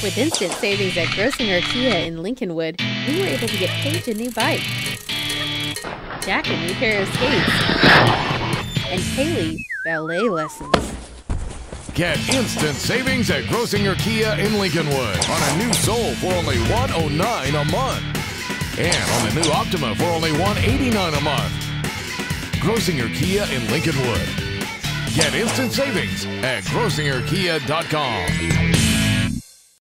With instant savings at Grosinger Kia in Lincolnwood, we were able to get Paige a new bike, Jack a new pair of skates, and Kaylee ballet lessons. Get instant savings at Grosinger Kia in Lincolnwood on a new Soul for only $109 a month. And on the new Optima for only $189 a month. Grosinger Kia in Lincolnwood. Get instant savings at GrosingerKia.com.